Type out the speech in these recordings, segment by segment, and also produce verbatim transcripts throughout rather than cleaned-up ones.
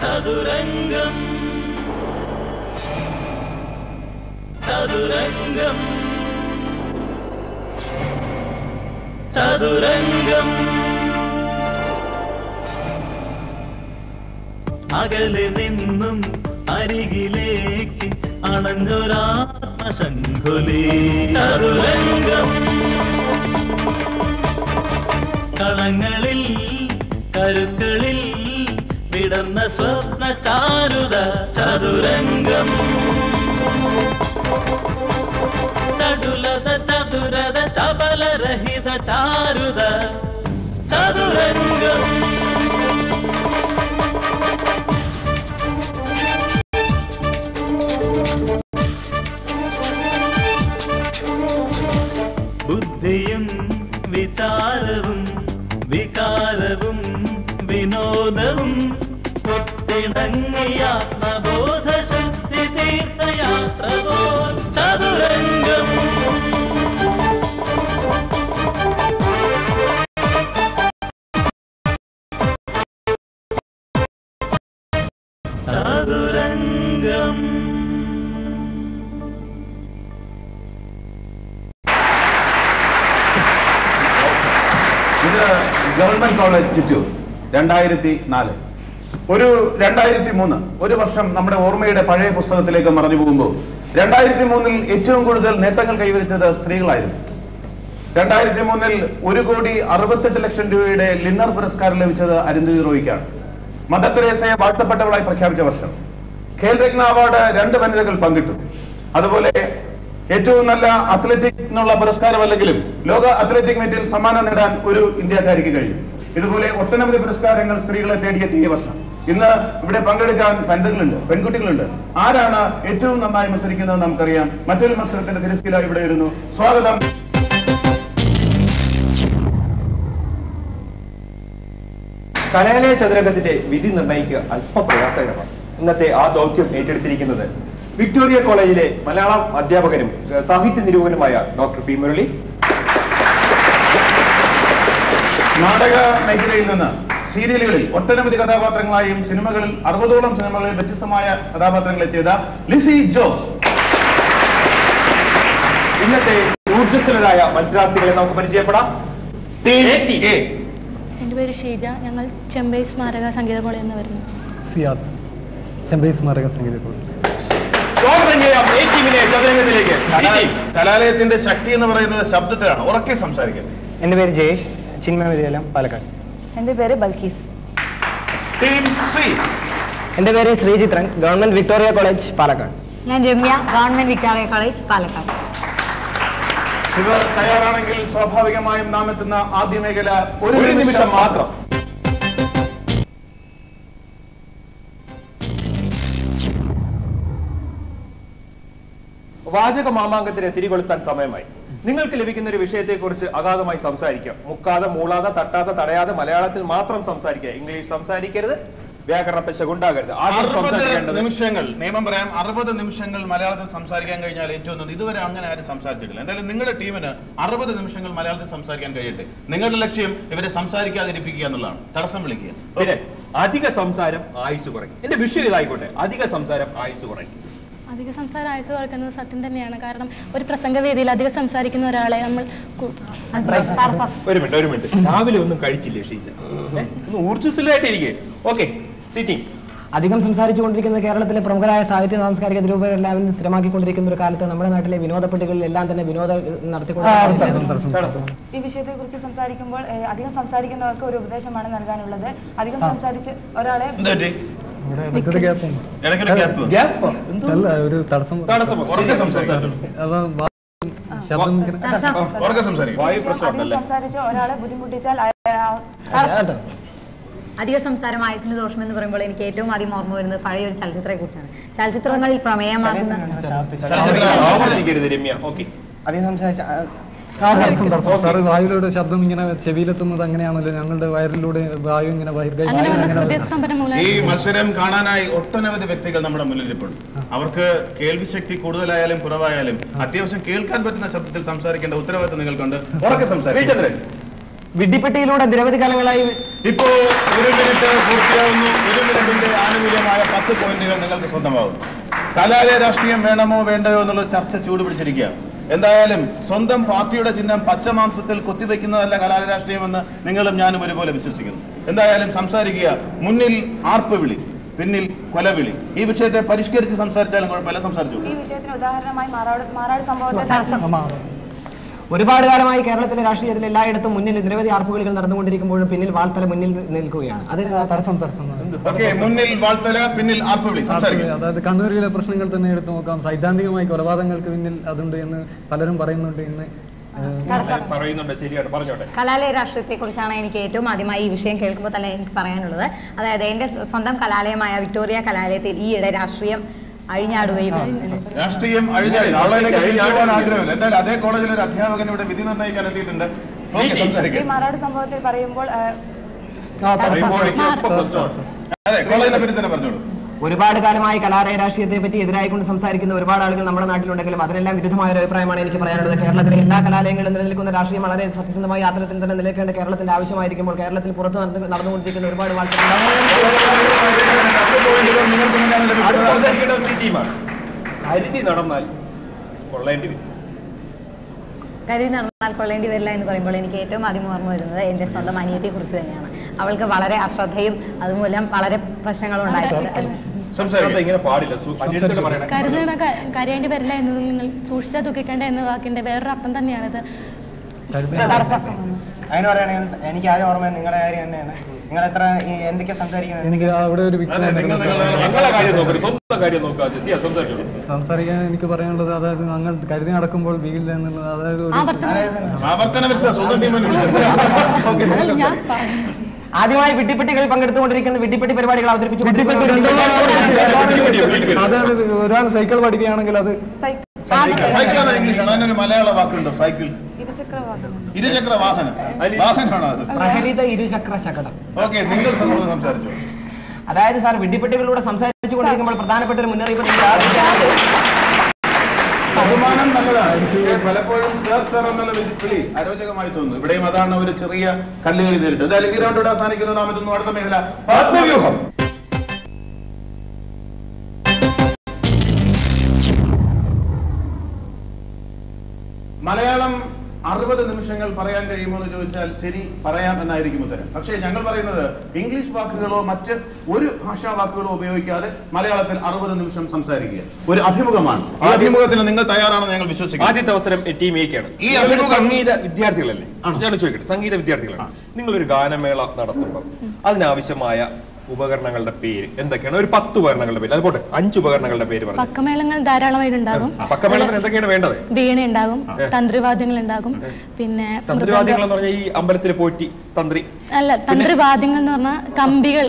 chathurangam chathurangam chathurangam agale ninnum arigilekku ananjoratmashangoli chathurangam kalangalil karukkalil വിടർന്ന സ്വപ്ന ചാരുത ചതുരംഗം ചടുലത ചതുരത ചപലരഹിത ചാരുത ചതുരംഗം ബുദ്ധിയും വിചാരവും വികാരവും വിനോദവും ഒത്തിണങ്ങിയാത്മബോധശുദ്ധി തീർത്ഥയാത്ര പോൽ ചതുരംഗം ചതുരംഗം ഇത് ഗവൺമെന്റ് കോളേജ് ചിറ്റൂർ രണ്ടായിരത്തി നാല് ഒരു രണ്ടായിരത്തി മൂന്ന് ഒരു വർഷം നമ്മുടെ ഓർമ്മയുടെ പഴയ പുസ്തകത്തിലേക്ക് മറഞ്ഞു പോകുമ്പോൾ രണ്ടായിരത്തി മൂന്നിൽ ഏറ്റവും കൂടുതൽ നേട്ടങ്ങൾ കൈവരിച്ചത് സ്ത്രീകളായിരുന്നു. രണ്ടായിരത്തി മൂന്നിൽ ഒരു കോടി അറുപത്തെട്ട് ലക്ഷം രൂപയുടെ ലിന്നർ പുരസ്കാരം ലഭിച്ചത് അരുന്ധതി റോയിക്കാണ്. മദർ തെരേസയെ വാഴ്ത്തപ്പെട്ടവളായി പ്രഖ്യാപിച്ച വർഷം. ഖേൽരത്ന അവാർഡ് രണ്ട് വനിതകൾ പങ്കിട്ടു. അതുപോലെ ഏറ്റവും നല്ല അത്ലറ്റിക്കിനുള്ള പുരസ്കാരമല്ലെങ്കിലും ലോക അത്ലറ്റിക് മീറ്റിൽ സമ്മാനം നേടാൻ ഒരു ഇന്ത്യക്കാരിക്ക് കഴിയും. ഇതുപോലെ ഒട്ടനവധി പുരസ്കാരങ്ങൾ സ്ത്രീകളെ തേടിയെത്തിയ വർഷം. ഇന്ന് ഇവിടെ പങ്കെടുക്കാൻ വനിതകളുണ്ട്, പെൺകുട്ടികളുണ്ട്. ആരാണ് ഏറ്റവും നന്നായി മത്സരിക്കുന്നത് നമുക്കറിയാം. മറ്റൊരു മത്സരത്തിന്റെ തിരശ്ശീല ഇവിടെ വരുന്നു. സ്വാഗതം. കലാലയ ചതുരംഗത്തിന്റെ വിധി നിർണ്ണയിക്കുക അല്പ പ്രയാസകരമാണ്. ഇന്നത്തെ ആ ദൗത്യം ഏറ്റെടുത്തിരിക്കുന്നത് വിക്ടോറിയ കോളേജിലെ മലയാളം അധ്യാപകനും സാഹിത്യ നിരൂപകനുമായ ഡോക്ടർ പി മുരളി, നാടക മേഖലയിൽ നിന്ന് സീരിയലുകളിൽ ഒട്ടനവധി കഥാപാത്രങ്ങളായും സിനിമകളിൽ അറുപതോളം സിനിമകളിൽ വ്യത്യസ്തമായ കഥാപാത്രങ്ങളെ ചെയ്ത ലിസി ജോസ്. ഇന്നത്തെ ഊർജ്ജസ്വലരായ മത്സരാർത്ഥികളെ നമുക്ക് പരിചയപ്പെടാം. എന്റെ പേര് ഷീജ. ഞങ്ങൾ ചെമ്പൈ സ്മാരക സംഗീത കോളേജിൽ നിന്ന് വരുന്നു. സിയാദ്, ചെമ്പൈ സ്മാരക സംഗീത കോളേജ്. കലാലയത്തിന്റെ ശക്തി എന്ന് പറയുന്നത് ശബ്ദത്തിലാണ്. ഉറക്കെ സംസാരിക്കാൻ. എന്റെ പേര് ജയേഷ്, ചിന്മയ വിദ്യാലയം, പാലക്കാട്. എന്റെ പേര് ബൽക്കീസ്. എന്റെ പേര് Sreechithran, government Victoria college, Palakkad. ഞാൻ Ramya, government Victoria college, Palakkad. ഇവർ തയ്യാറാണെങ്കിൽ സ്വാഭാവികമായും നാം എത്തുന്ന ആദ്യ മേഖല ഒരു നിമിഷം മാത്രം. വാചക മാമാങ്കത്തിന് തിരികൊളുത്താൻ സമയമായി. നിങ്ങൾക്ക് ലഭിക്കുന്ന ഒരു വിഷയത്തെക്കുറിച്ച് അഗാധമായി സംസാരിക്കാം. മുക്കാതെ, മൂളാതെ, തട്ടാതെ, തടയാതെ മലയാളത്തിൽ മാത്രം സംസാരിക്കുക. ഇംഗ്ലീഷ് സംസാരിക്കരുത്, വ്യാകരണ പെശകുണ്ടാകരുത്. നിമിഷങ്ങൾ നിയമം പറയാം. അറുപത് നിമിഷങ്ങൾ മലയാളത്തിൽ സംസാരിക്കാൻ കഴിഞ്ഞാൽ ഏറ്റവും നന്ദി. ഇതുവരെ അങ്ങനെ ആരും സംസാരിച്ചിട്ടില്ല. എന്തായാലും നിങ്ങളുടെ ടീമിന് അറുപത് നിമിഷങ്ങൾ മലയാളത്തിൽ സംസാരിക്കാൻ കഴിയട്ടെ. നിങ്ങളുടെ ലക്ഷ്യം ഇവരെ സംസാരിക്കാതിരിപ്പിക്കുക എന്നുള്ളതാണ്. തടസ്സം വിളിക്കുക. പിന്നെ അധിക സംസാരം ആയുസ് കുറയ്ക്കും. എന്റെ വിഷയം ഇതായിക്കോട്ടെ, അധിക സംസാരം ആയുസ് കുറയ്ക്കും. അധിക സംസാരം ആയുസ് കുറയ്ക്കുന്നത് സത്യം തന്നെയാണ്. കാരണം ഒരു പ്രസംഗവേദിയിൽ അധികം സംസാരിക്കുന്ന ഒരാളെ നമ്മൾ ഒരു മിനിറ്റ് ഒരു മിനിറ്റ് രാവിലെ ഒന്നും കഴിച്ചില്ലേ ഷീജ? ഒന്ന് ഊർജ്ജസ്വലമായിട്ടിരിക്കേ. Okay, sitting. അധികം സംസാരിച്ചുകൊണ്ടിരിക്കുന്ന കേരളത്തിലെ പ്രമുഖരായ സാഹിത്യ സാംസ്കാരിക നിരൂപകരെല്ലാവരും സ്ഥിരമാക്കിക്കൊണ്ടിരിക്കുന്ന ഒരു കാലത്ത് നമ്മുടെ നാട്ടിലെ വിനോദപ്പെട്ടികളിൽ എല്ലാം തന്നെ വിനോദം നടത്തിക്കൊണ്ട് ഈ വിഷയത്തെ കുറിച്ച് സംസാരിക്കുമ്പോൾ അധികം സംസാരിക്കുന്നവർക്ക് ഒരു ഉപദേശമാണ് നൽകാനുള്ളത്. അധികം സംസാരിച്ച് ഒരാളെ ഒരു തടസ്സം സംസാരിച്ച് ഒരാളെ ബുദ്ധിമുട്ടിച്ചാൽ അധിക സംസാരം ആയുസിന്റെ ദോഷം എന്ന് പറയുമ്പോൾ എനിക്ക് ഏറ്റവും ആദ്യം ഓർമ്മ വരുന്നത് പഴയ ഒരു ചലച്ചിത്രത്തെ കുറിച്ചാണ്. ചലച്ചിത്രങ്ങളിൽ പ്രമേയമാകുന്ന വായുവിലൂടെ ശബ്ദം ഇങ്ങനെ ചെവിയിലെത്തുന്നത് അങ്ങനെയാണല്ലോ. ഞങ്ങളുടെ വയറിലൂടെ വായു ഇങ്ങനെ ഈ മത്സരം കാണാനായി ഒട്ടനവധി വ്യക്തികൾ നമ്മുടെ മുന്നിലിരിപ്പുണ്ട്. അവർക്ക് കേൾവി ശക്തി കൂടുതലായാലും കുറവായാലും അത്യാവശ്യം കേൾക്കാൻ പറ്റുന്ന ശബ്ദത്തിൽ സംസാരിക്കേണ്ട ഉത്തരവാദിത്വം നിങ്ങൾക്കുണ്ട്. ഉറക്കെ സംസാരിക്കും. വിഡ്ഢിപ്പെട്ടിയിലൂടെ നിരവധി കാലങ്ങളായി ഇപ്പോ ഒരു മിനിറ്റ് പൂർത്തിയാവുന്നു. ഒരു മിനിറ്റിന്റെ ആനുകൂല്യമായ പത്ത് പോയിന്റുകൾ നിങ്ങൾക്ക് സ്വന്തമാകും. കലാലയ രാഷ്ട്രീയം വേണമോ വേണ്ടയോ എന്നുള്ള ചർച്ച ചൂടുപിടിച്ചിരിക്കുകയാണ്. എന്തായാലും സ്വന്തം പാർട്ടിയുടെ ചിഹ്നം പച്ചമാംസത്തിൽ കുത്തിവെക്കുന്നതല്ല കലാലയ രാഷ്ട്രീയമെന്ന് നിങ്ങളും ഞാനും ഒരുപോലെ വിശ്വസിക്കുന്നു. എന്തായാലും സംസാരിക്കുക. മുന്നിൽ ആർപ്പ് വിളി, പിന്നിൽ കൊലവിളി. ഈ വിഷയത്തെ പരിഷ്കരിച്ച് സംസാരിച്ചാലും കുഴപ്പമില്ല, സംസാരിച്ചു. ഈ വിഷയത്തിന് ഉദാഹരണമായി മാറാട് മാറാട് സംഭവത്തെ ഒരുപാട് കാലമായി കേരളത്തിലെ രാഷ്ട്രീയത്തിൽ എല്ലായിടത്തും മുന്നിൽ നിരവധി ആർപ്പുകളികൾ നടന്നുകൊണ്ടിരിക്കുമ്പോഴും പിന്നിൽ വാൾത്തല മുന്നിൽ നിൽക്കുകയാണ്. അത് തടസ്സം തടസ്സം മുന്നിൽ വാൾത്തല, പിന്നിൽ ആർപ്പുവിളി. അതായത് കണ്ണൂരിലെ പ്രശ്നങ്ങൾ തന്നെ എടുത്തു നോക്കാം. സൈദ്ധാന്തികമായി കൊലപാതകങ്ങൾക്ക് പിന്നിൽ അതുണ്ട് എന്ന് പലരും പറയുന്നുണ്ട്. ഇന്ന് കലാലയ രാഷ്ട്രീയത്തെ കുറിച്ചാണ് എനിക്ക് ഏറ്റവും ആദ്യമായി ഈ വിഷയം കേൾക്കുമ്പോൾ തന്നെ എനിക്ക് പറയാനുള്ളത്. അതായത് എന്റെ സ്വന്തം കലാലയമായ വിക്ടോറിയ കലാലയത്തിൽ ഈയിടെ രാഷ്ട്രീയം അഴിഞ്ഞാടുകയും രാഷ്ട്രീയം അഴിഞ്ഞാടുവാൻ ആഗ്രഹമില്ല. എന്തായാലും അതേ കോളേജിൽ ഒരു അധ്യാപകൻ ഇവിടെ വിധി നിർണ്ണയിക്കാൻ എത്തിയിട്ടുണ്ട്. ഈ മാറാട് സംഭവത്തിൽ പറയുമ്പോൾ അതെ, കോളേജിനെ പറ്റി തന്നെ പറഞ്ഞോളൂ. ഒരുപാട് കാലമായി കലാലയ രാഷ്ട്രീയത്തെ പറ്റി എതിരായിക്കൊണ്ട് സംസാരിക്കുന്ന ഒരുപാട് ആളുകൾ നമ്മുടെ നാട്ടിലുണ്ടെങ്കിലും അതിനെല്ലാം വിരുദ്ധമായ ഒരു അഭിപ്രായമാണ് എനിക്ക് പറയാനുള്ളത്. കേരളത്തിലെ എല്ലാ കലാലയങ്ങളും നിലനിൽക്കുന്ന രാഷ്ട്രീയം വളരെ സത്യസന്ധമായ യാത്രത്തിൽ തന്നെ നിലനിൽക്കേണ്ട കേരളത്തിന്റെ ആവശ്യമായിരിക്കുമ്പോൾ കേരളത്തിൽ പുറത്ത് നടന്നുകൊണ്ടിരിക്കുന്ന ഒരുപാട് കരുതി നടന്നാൽ കൊള്ളേണ്ടി വരും. കരുതി നടന്നാൽ കൊള്ളേണ്ടി വരില്ല എന്ന് പറയുമ്പോൾ എനിക്ക് ഏറ്റവും ആദ്യം ഓർമ്മ വരുന്നത് എന്റെ സ്വന്തം അനിയത്തെ കുറിച്ച് തന്നെയാണ്. അവൾക്ക് വളരെ അശ്രദ്ധയും അതുമൂലം വളരെ പ്രശ്നങ്ങളും ഉണ്ടായിട്ടുണ്ട്. കരുതണ കരയേണ്ടി വരില്ല എന്നത് നിങ്ങൾ സൂക്ഷിച്ചാൽ ദുഃഖിക്കേണ്ട എന്ന വാക്കിന്റെ വേറൊരു അർത്ഥം തന്നെയാണിത്. അതിന് പറയുകയാണെങ്കിൽ എനിക്ക് ആദ്യം ഓർമ്മ നിങ്ങളുടെ കാര്യം തന്നെയാണ്. നിങ്ങൾ എത്ര എന്തൊക്കെ സംസാരിക്കുന്നത്? എനിക്ക് അവിടെ ഒരു സംസാരിക്കാൻ എനിക്ക് പറയാനുള്ളത്, അതായത് ഞങ്ങൾ കരുതി നടക്കുമ്പോൾ വീടില്ല എന്നുള്ളത്, അതായത് ആദ്യമായി വിഡ്ഢിപ്പെട്ടികളിൽ പങ്കെടുത്തുകൊണ്ടിരിക്കുന്ന വിഡ്ഢിപ്പെട്ടി പരിപാടികൾ അവതരിപ്പിച്ചു. അതായത് ഒരാൾ സൈക്കിൾ പഠിക്കുകയാണെങ്കിൽ അത് ഇംഗ്ലീഷ് മലയാള വാക്കുണ്ടോ? സൈക്കിൾ ഇരുചക്ര വാഹനം, വാഹനമാണോ അത്? പ്രഹലിത ഇരുചക്ര ശകടം. ഓക്കെ, നിങ്ങൾ സംസാരിച്ചു. അതായത് സാർ, വിഡ്ഢിപ്പെട്ടികളിലൂടെ സംസാരിച്ചു കൊണ്ടിരിക്കുമ്പോൾ പ്രധാനപ്പെട്ട ഒരു മുന്നറിയിപ്പ് ബഹുമാനം നല്ലതാണ്, പക്ഷേ പലപ്പോഴും എന്നുള്ള വിളി അരോചകമായി തോന്നുന്നു. ഇവിടെയും അതാണ് ഒരു ചെറിയ കല്ലുകളി നേരിട്ടു. എന്തായാലും ഈ റൗണ്ട് ഇവിടെ അവസാനിക്കുന്നു. നാം എത്തുന്നു അടുത്ത മേഖല, ആത്മവ്യൂഹം. മലയാളം അറുപത് നിമിഷങ്ങൾ പറയാൻ കഴിയുമോ എന്ന് ചോദിച്ചാൽ ശരി, പറയാം എന്നായിരിക്കും ഉത്തരം. പക്ഷേ ഞങ്ങൾ പറയുന്നത് ഇംഗ്ലീഷ് വാക്കുകളോ മറ്റ് ഒരു ഭാഷാ വാക്കുകളോ ഉപയോഗിക്കാതെ മലയാളത്തിൽ അറുപത് നിമിഷം സംസാരിക്കുക ഒരു അഭിമുഖമാണ്. ഈ അഭിമുഖത്തിന് നിങ്ങൾ തയ്യാറാണെന്ന് ഞങ്ങൾ വിശ്വസിക്കുന്നു. ആദ്യത്തെ അവസരം ടീം എക്കാണ്. ഈ അഭിമുഖം സംഗീത വിദ്യാർത്ഥികളല്ലേ? ഞാൻ ചോദിക്കട്ടെ, സംഗീത വിദ്യാർത്ഥികളാണ്. നിങ്ങളൊരു ഗാനമേള നടത്തുമ്പോൾ അതിനാവശ്യമായ ഉപകരണങ്ങളുടെ പേര് എന്തൊക്കെയാണ്? ഒരു പത്ത് ഉപകരണങ്ങളുടെ പേര്, അതുപോലെ അഞ്ച് ഉപകരണങ്ങളുടെ പേര് പറഞ്ഞു. പക്കമേളങ്ങൾ ധാരാളമായിട്ട് ഉണ്ടാകും. പക്കമേളത്തിന് എന്തൊക്കെയാണ് വേണ്ടത്? വീണ ഉണ്ടാകും, തന്ത്രിവാദ്യങ്ങൾ ഉണ്ടാകും. പിന്നെ തന്ത്രിവാദ്യങ്ങൾ എന്ന് പറഞ്ഞാൽ ഈ അമ്പലത്തിൽ പോയിട്ട് തന്ത്രി അല്ല, തന്ത്രിവാദ്യങ്ങൾ എന്ന് പറഞ്ഞാൽ കമ്പികൾ,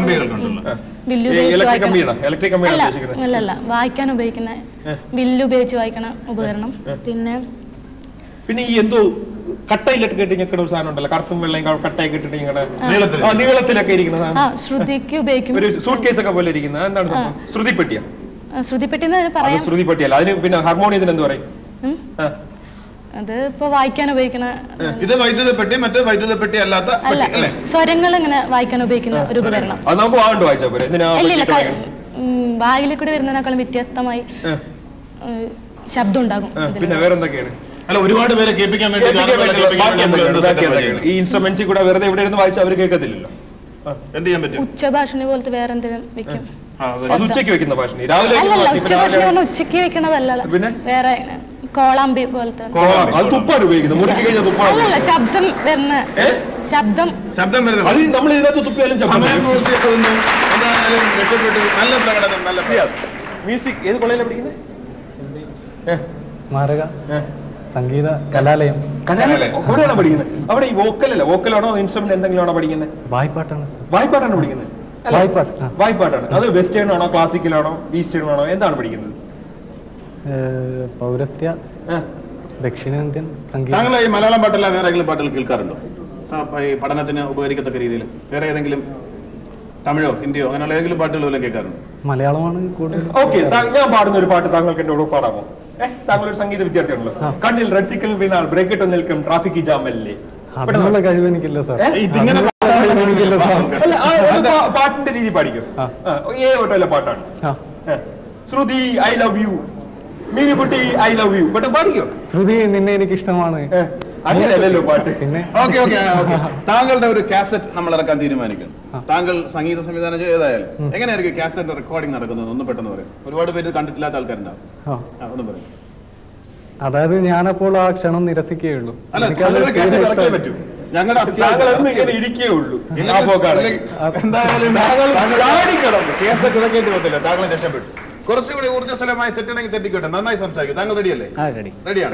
അല്ലല്ല വായിക്കാൻ ഉപയോഗിക്കുന്ന വില്ല് ഉപയോഗിച്ച് വായിക്കണ ഉപകരണം. പിന്നെ പിന്നെ ഈ എന്തോ കട്ടയിലൊക്കെ കെട്ടി ഞെക്കുന്ന ഒരു സാധനം ഉണ്ടല്ലോ, കറുപ്പും വെള്ളയും കട്ടയൊക്കെ ഇട്ടിട്ട് ഇങ്ങനെ നീളത്തിലൊക്കെ ഇരിക്കുന്ന ശ്രുതിക്ക് ഉപയോഗിക്കും. ഒരു സൂട്ട് കേസ് ഒക്കെ പോലെ ഇരിക്കുന്നത് എന്താണ് സംഭവം? ശ്രുതിപ്പെട്ടിയാ? ശ്രുതിപ്പെട്ടി ശ്രുതിപ്പെട്ടിയല്ല, അതിന് പിന്നെ ഹാർമോണിയത്തിന് എന്ത് പറയും? അത് ഇപ്പൊ വായിക്കാൻ ഉപയോഗിക്കുന്ന ഇത് വൈദ്യുതപ്പെട്ടി, മറ്റേ വൈദ്യുതപ്പെട്ടി അല്ലാത്ത സ്വരങ്ങൾ ഇങ്ങനെ വായിക്കാൻ ഉപയോഗിക്കുന്ന ഒരു ഉപകരണം. അത് നമുക്ക് വാണ്ട് വായിച്ചാ പോലെ? വായിലെ കൂടി വരുന്നതിനേക്കാളും വ്യത്യസ്തമായി ശബ്ദം ഉണ്ടാകും. പിന്നെ വേറെന്തൊക്കെയാണ്? അല്ല, ഒരുപാട് പേരെ കേൾപ്പിക്കാൻ വേണ്ടി ഈ ഇൻസ്ട്രുമെന്റ്സിൽ കൂടെ വെറുതെ ഇവിടെ ഇരുന്ന് വായിച്ചാൽ അവർ കേൾക്കത്തില്ലല്ലോ. എന്ത് ചെയ്യാൻ പറ്റും? ഉച്ചഭാഷണി പോലത്തെ വേറെ എന്തെങ്കിലും വെക്കും. അത് ഉച്ചയ്ക്ക് വെക്കുന്ന ഭാഷണി, രാവിലെ ഉച്ചഭാഷണി ഉച്ചയ്ക്ക് വെക്കണതല്ല, പിന്നെ വേറെ കോളാമ്പി പോലത്തെ. അത് തുപ്പാണ് ഉപയോഗിക്കുന്നത്, മുറുക്കി കഴിഞ്ഞാൽ തുപ്പാണ്. അല്ലല്ല, ശബ്ദം വരുന്ന ശബ്ദം ശബ്ദം വരുന്നത്. അത് നമ്മൾ ഇതിനകത്ത് തുപ്പിയാലും ശബ്ദം. നല്ല പ്രകടനം, നല്ല മ്യൂസിക്. ഏത് കോളേജിലാണ് പഠിക്കുന്നത്? സ്മാരക സംഗീത കലാലയം. കലാലയം എവിടെയാണോ പഠിക്കുന്നത്? അവിടെ ഈ വോക്കലല്ല, വോക്കലാണോ ഇൻസ്ട്രുമെന്റ് എന്തെങ്കിലും ആണോ പഠിക്കുന്നത്? വായ്പാട്ടാണ്. വായ്പാട്ടാണ് പഠിക്കുന്നത്? വായ്പാട്ട് വായ്പാട്ടാണ്. അത് വെസ്റ്റേൺ ആണോ ക്ലാസിക്കലാണോ ഈസ്റ്റേൺ ആണോ എന്താണ് പഠിക്കുന്നത്? പൗരസ്ത്യ ദക്ഷിണേന്ത്യൻ സംഗീതം. താങ്കൾ ഈ മലയാളം പാട്ടല്ല വേറെ ഏതെങ്കിലും പാട്ടുകൾ കേൾക്കാറുണ്ടോ? ഈ പഠനത്തിന് ഉപകരിക്കത്തക്ക രീതിയിൽ വേറെ ഏതെങ്കിലും തമിഴോ ഹിന്ദിയോ അങ്ങനെയുള്ള ഏതെങ്കിലും പാട്ടുകൾ വല്ലതും കേൾക്കാറുണ്ടോ? മലയാളമാണ് കൂടുതൽ. ഓക്കെ, ഞാൻ പാടുന്ന ഒരു പാട്ട് താങ്കൾക്ക് എന്നോട് പാടാമോ? ഏഹ്, താങ്കൾ ഒരു സംഗീത വിദ്യാർത്ഥിയാണല്ലോ. കണ്ണിൽ റെഡ് സിഗ്നൽ വീണാൽ ബ്രേക്ക് ഇട്ട് നിൽക്കും ട്രാഫിക് ജാമല്ലേ. അതിനുള്ള കഴിവ് എനിക്കില്ല സാർ. ഇതിങ്ങനെ എനിക്കില്ല സാർ. അല്ല, ആ ഒരു പാ- പാട്ടിന്റെ രീതി പാടിക്കും. ഏ വട്ടല്ല പാട്ടാണ്. Shruthi I love you, Meenukutty I love you, പെട്ടെന്ന് പാടിക്കോ. ശ്രുതി നിന്നെ എനിക്ക് ഇഷ്ടമാണ്. അങ്ങനെയല്ലല്ലോ പാട്ട്. പിന്നെ ഓക്കെ ഓക്കെ താങ്കളുടെ ഒരു കാസറ്റ് നമ്മൾ ഇറക്കാൻ തീരുമാനിക്കുന്നു. താങ്കൾ സംഗീത സംവിധാനം ചെയ്തായാലും എങ്ങനെയായിരിക്കും കാസറ്റ് റെക്കോർഡിംഗ് നടക്കുന്നത്? ഒന്ന് പെട്ടെന്ന് പറയും. ഒരുപാട് പേര് കണ്ടിട്ടില്ലാത്ത ആൾക്കാരുണ്ടാവും. ഒന്നും പറയും. അതായത് ഞാനപ്പോൾ ആ ക്ഷണം നിരസിക്കുകയുള്ളൂ. അല്ല, താങ്കളുടെ കാസറ്റ് ഇറക്കാൻ പറ്റും. ഞങ്ങളുടെ ഇങ്ങനെ ഇരിക്കേ ഉള്ളൂ. എന്തായാലും കാസറ്റ് ഇറക്കേണ്ടി വന്നില്ല. താങ്കൾ രക്ഷപ്പെട്ടു. കുറച്ചുകൂടി ഊർജ്ജസ്വലമായി തെറ്റണമെങ്കിൽ തെറ്റിക്കോട്ടെ. നന്നായി സംസാരിക്കും. താങ്കൾ റെഡിയല്ലേ? റെഡിയാണ്.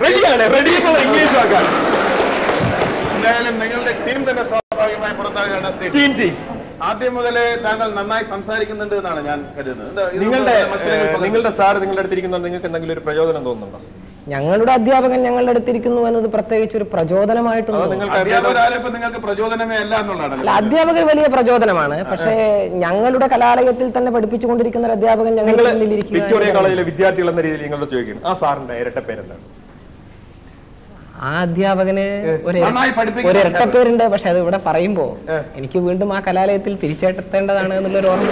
എന്തായാലും നിങ്ങളുടെ ടീം തന്നെ സ്വാഭാവികമായി പുറത്താകുകയാണ്. ആദ്യം മുതലേ താങ്കൾ നന്നായി സംസാരിക്കുന്നുണ്ട് എന്നാണ് ഞാൻ കരുതുന്നത്. നിങ്ങളുടെ നിങ്ങളുടെ സാർ നിങ്ങളുടെ അടുത്തിരിക്കുന്നത് നിങ്ങൾക്ക് എന്തെങ്കിലും ഒരു പ്രചോദനം തോന്നുന്നുണ്ടോ? ഞങ്ങളുടെ അധ്യാപകൻ ഞങ്ങളുടെ അടുത്തിരിക്കുന്നു എന്നത് പ്രത്യേകിച്ച് ഒരു പ്രചോദനമായിട്ടൊന്നും. നിങ്ങൾക്ക് പ്രചോദനമേ അല്ല എന്നുള്ളതാണ്. അധ്യാപകർ വലിയ പ്രചോദനമാണ്. പക്ഷേ ഞങ്ങളുടെ കലാലയത്തിൽ തന്നെ പഠിപ്പിച്ചുകൊണ്ടിരിക്കുന്ന ഒരു അധ്യാപകൻ ഞങ്ങളുടെ വിക്ടോറിയ കോളേജിലെ വിദ്യാർത്ഥികൾ എന്ന രീതിയിൽ നിങ്ങളോട് ചോദിക്കുന്നു, ആ സാറിന്റെ ഇരട്ട പേരെന്താണ്? ആ അധ്യാപകന് ഒരു ഒരു ഇരട്ടപ്പേരുണ്ട്. പക്ഷെ അത് ഇവിടെ പറയുമ്പോ എനിക്ക് വീണ്ടും ആ കലാലയത്തിൽ തിരിച്ചെത്തേണ്ടതാണ് എന്നുള്ളൊരു ഓർമ്മ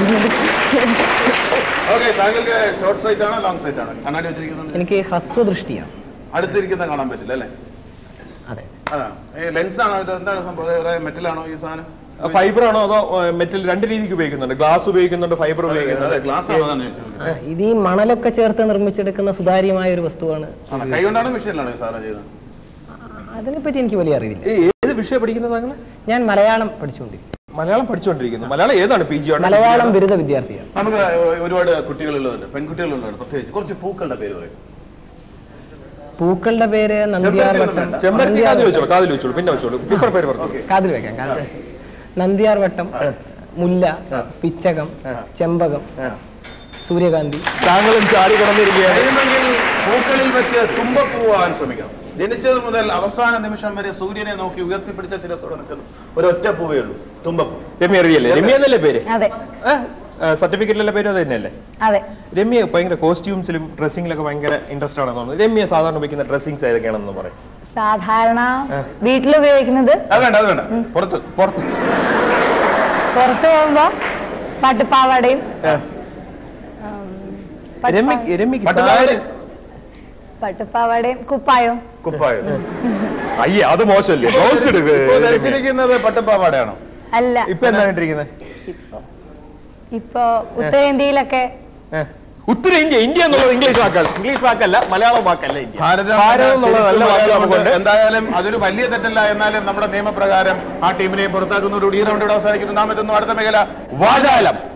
എനിക്ക് ഹ്രസ്വദൃഷ്ടിയാണ്. അടുത്തിരിക്കുന്ന കാണാൻ പറ്റില്ല അല്ലേ? അതെ. ലെൻസ് ആണോ ഇത്? എന്താണ് സംഭവം? മെറ്റലാണോ ഈ സാധനം? ഫൈബർ ആണോ അതോ മെറ്റൽ? രണ്ട് രീതിക്ക് ഉപയോഗിക്കുന്നുണ്ട്. ഗ്ലാസ് ഉപയോഗിക്കുന്നുണ്ട്, ഫൈബർ ഉപയോഗിക്കുന്നുണ്ട്. ഇത് ഈ മണലൊക്കെ ചേർത്ത് നിർമ്മിച്ചെടുക്കുന്ന സുതാര്യമായ ഒരു വസ്തുവാണ്. കൈകൊണ്ടാണോ മെഷീനിലാണോ ഈ സാധനം ചെയ്തത്? അതിനെപ്പറ്റി എനിക്ക് വലിയ അറിവില്ല. ഏത് വിഷയം പഠിക്കുന്നത് താങ്കൾ? ഞാൻ മലയാളം പഠിച്ചുകൊണ്ടിരിക്കുന്നു. മലയാളം പഠിച്ചുകൊണ്ടിരിക്കുന്നു. മലയാളം ഏതാണ്? P G? മലയാളം ബിരുദ വിദ്യാർത്ഥിയാണ്. നമുക്ക് ഒരുപാട് കുട്ടികളുള്ളതുണ്ട്, പെൺകുട്ടികളുള്ളതാണ്. പ്രത്യേകിച്ച് കുറച്ച് പൂക്കളുടെ പേര് പറയും. പൂക്കളുടെ പേര് നന്ദിയാർ വട്ടം. കാതിൽ വെക്കാം. നന്ദിയാർ വട്ടം, മുല്ല, പിച്ചകം, ചെമ്പകം, സൂര്യകാന്തി. താങ്കളും ചാടി കിടന്നിരിക്കുകയാണ്. പൂക്കളിൽ വെച്ച് തുമ്പപ്പൂവാൻ ശ്രമിക്കണം. ജനിച്ചത് മുതൽ അവസാന നിമിഷം വരെ സൂര്യനെ നോക്കി ഉയർത്തിപ്പിടിച്ച ശിരസോടെ നിൽക്കുന്നു ഒരു ഒറ്റ പൂവേ ഉള്ളൂ, തുമ്പപ്പൂ. രമ്യ അറിയല്ലേ? രമ്യ എന്നല്ലേ പേര്? അതെ. സർട്ടിഫിക്കറ്റിലെ പേര് അത് തന്നെയല്ലേ? അതെ. രമ്യ ഭയങ്കര കോസ്റ്റ്യൂംസിലും ഡ്രസ്സിംഗിലൊക്കെ ഭയങ്കര ഇൻട്രസ്റ്റ് ആണെന്ന് തോന്നുന്നു. രമ്യ സാധാരണ ഉപയോഗിക്കുന്ന ഡ്രസ്സിങ്സ് ഏതൊക്കെയാണെന്ന് പറയും. സാധാരണ വീട്ടിൽ ഉപയോഗിക്കുന്നത് പുറത്ത് പുറത്ത് പുറത്ത് പോകുമ്പോ പട്ടുപ്പാവാടയും പട്ടുപ്പാവാടയും കുപ്പായവും. കുപ്പായം അയ്യേ, അത് മോശമല്ലേ? ധരിച്ചിരിക്കുന്നത് പട്ടുപ്പാവാടയാണോ? അല്ല. ഇപ്പൊ എന്താണ് ഇട്ടിരിക്കുന്നത്? ഇപ്പൊ ഉത്തരേന്ത്യയിലൊക്കെ. ഉത്തരേന്ത്യ, ഇന്ത്യ എന്നുള്ളത് ഇംഗ്ലീഷ് വാക്കല്ല. ഇംഗ്ലീഷ് വാക്കല്ല, മലയാളം വാക്കല്ല. ഇന്ത്യ എന്തായാലും അതൊരു വലിയ തെറ്റല്ല. എന്നാലും നമ്മുടെ നിയമപ്രകാരം ആ ടീമിനെയും പുറത്താക്കുന്നതോടുകൂടി ഈ റൗണ്ട് അവസാനിക്കുന്നു. നാം എത്തുന്നു അടുത്ത മേഖല, വാചാലം.